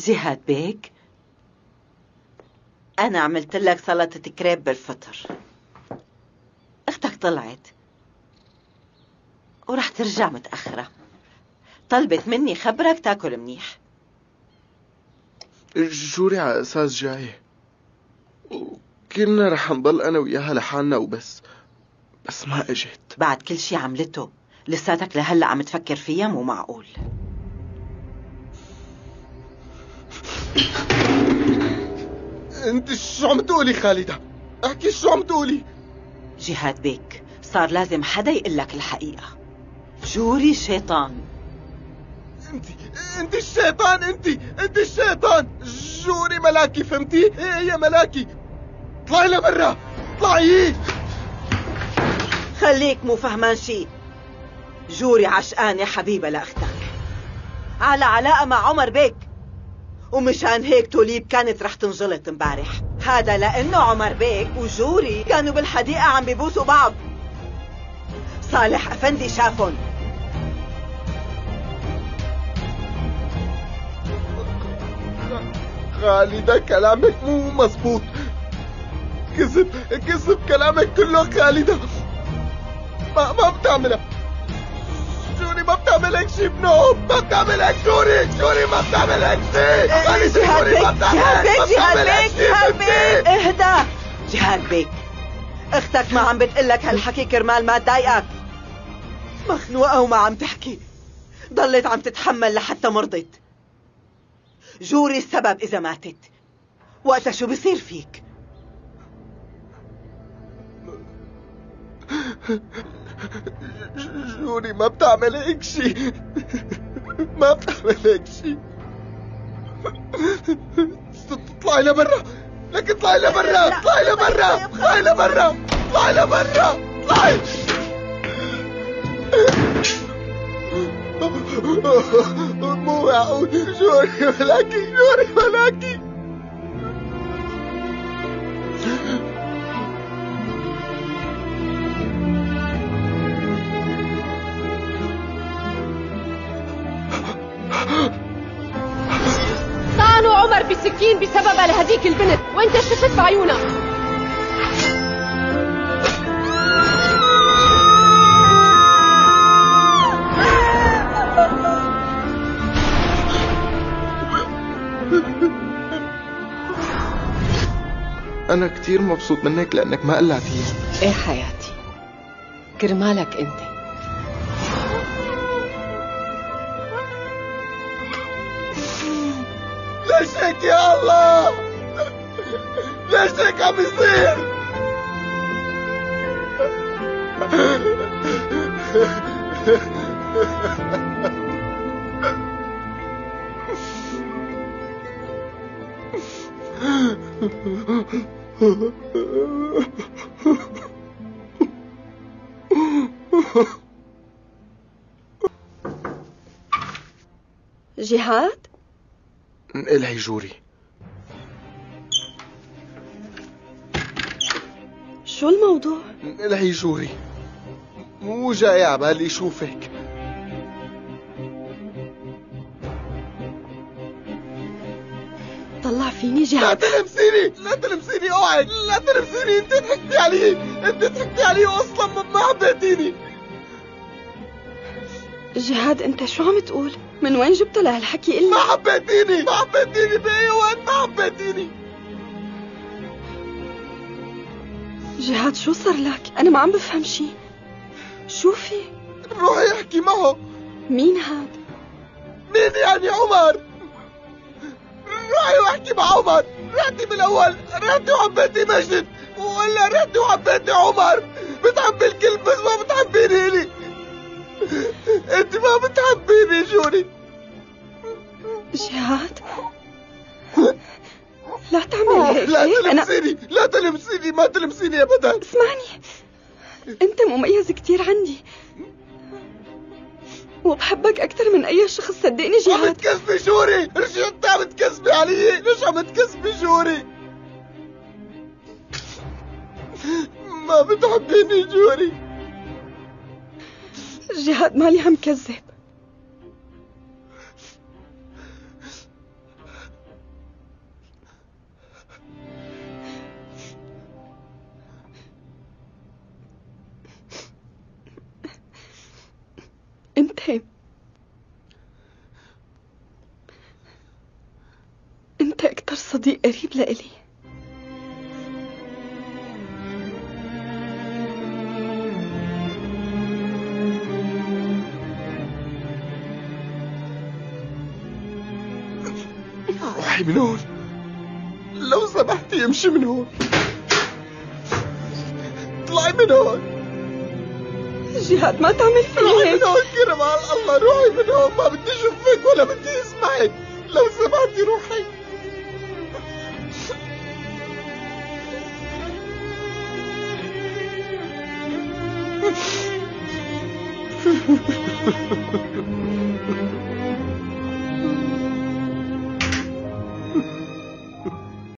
جهاد بيك، أنا عملت لك سلطة كريب بالفطر. أختك طلعت ورح ترجع متأخرة، طلبت مني خبرك تاكل منيح. جوري على أساس جاي، وكنا رح نضل أنا وياها لحالنا وبس، بس ما اجت. بعد كل شي عملته لساتك لهلأ عم تفكر فيها؟ مو معقول. انت شو عم تقولي خالدة؟ احكي شو عم تقولي؟ جهاد بيك، صار لازم حدا يقول لك الحقيقة. جوري شيطان. انت الشيطان، انت الشيطان. جوري ملاكي، فهمتي؟ هي ملاكي. اطلعي لبرا، اطلعي. خليك مو فهمان شي. جوري عشقانة حبيبة لأختك، على علاقة مع عمر بيك، ومشان هيك توليب كانت رح تنجلط امبارح. هذا لأنه عمر بيك وجوري كانوا بالحديقة عم بيبوسوا بعض. صالح أفندي شافن. خالدة كلامك مو مزبوط، كذب كذب كلامك كله خالدة. ما بتعملها جوري، ما بتعمل هيك شي بنوب، ما بتعمل هيك جوري ما بتعمل هيك شي. جهاد بيك جهاد بيك اهدى. جهاد بيك، اختك ما عم بتقلك هالحكي كرمال ما تضايقك، مخنوقة وما عم تحكي، ضلت عم تتحمل لحتى مرضت. جوري السبب إذا ماتت، وقتها شو بصير فيك؟ جوري ما بتعمل هيك شي، ما بتعمل هيك شي. اطلعي لبرا، لك اطلعي لبرا، اطلعي لبرا، اطلعي لبرا، اطلعي لبرا، اطلعي. مو معقول. جوري ملاكي، جوري ملاكي. طعنوا عمر بسكين بسببها لهديك البنت، وانت شفت بعيونك. أنا كتير مبسوط منك لأنك ما قلعتيها. ايه حياتي، كرمالك انت. ليش هيك يا الله؟ ليش هيك عم يصير؟ جهاد؟ انقلعي جوري. شو الموضوع؟ انقلعي جوري، مو جاي عبالي شوفك. طلع فيني جهاد. لا تلمسيني، لا تلمسيني، اوعي لا تلمسيني. انت ضحكتي علي، انت ضحكتي علي واصلا ما حبيتيني. جهاد انت شو عم تقول؟ من وين جبت لهالحكي؟ إلي ما حبيتيني، ما حبيتيني بأي وقت، ما حبيتيني. جهاد شو صار لك؟ أنا ما عم بفهم شي. شو في؟ روحي احكي معه. مين هاد؟ مين يعني؟ عمر. روحي واحكي مع عمر. رحتي بالأول، رحتي وحبيتي مجد، ولا رحتي وحبيتي عمر. بتحبي الكل بس ما بتحبيني إلي. انت ما بتحبيني جوري. جهاد لا تعمل هيك. لا تلمسيني، لا تلمسيني، ما تلمسيني ابدا. اسمعني، انت مميز كتير عندي وبحبك اكثر من اي شخص، صدقني جهاد. عم تكذبي جوري، رجعت عم تكذبي علي. ليش عم تكذبي جوري؟ ما بتحبيني جوري. جهاد مالي عم كذب، صديق قريب لإلي. روحي من هون، لو سمحتي امشي من هون، اطلعي من هون. جهاد ما تعمل فيي روحي هيك. من هون كرمال الله، روحي من هون، ما بدي اشوفك ولا بدي اسمعك، لو سمحتي روحي.